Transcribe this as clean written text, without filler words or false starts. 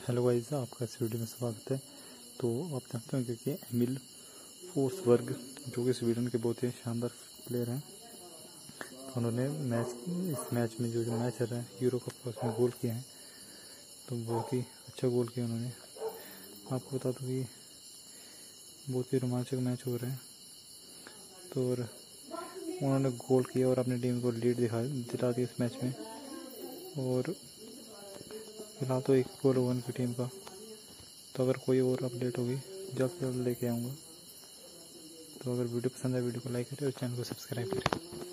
Hello guys, आपका इस video में स्वागत है। तो आप जानते होंगे कि एमिल फोर्सबर्ग जो कि स्वीडन के बहुत ही शानदार प्लेयर हैं, तो उन्होंने इस मैच में जो मैच चल रहा है यूरो कप का, उसमें गोल किया है। तो बहुत ही अच्छा गोल किया उन्होंने। आपको बता दूं कि बहुत ही रोमांचक मैच हो रहा है। तो और उन्होंने गोल किया और अपनी टीम को लीड दिला दी इस मैच में। और फिलहाल तो एक गोल हुआ उनकी टीम का। तो अगर कोई और अपडेट होगी जल्द से जल्द लेके आऊँगा। तो अगर वीडियो पसंद है वीडियो को लाइक करें और चैनल को सब्सक्राइब करें।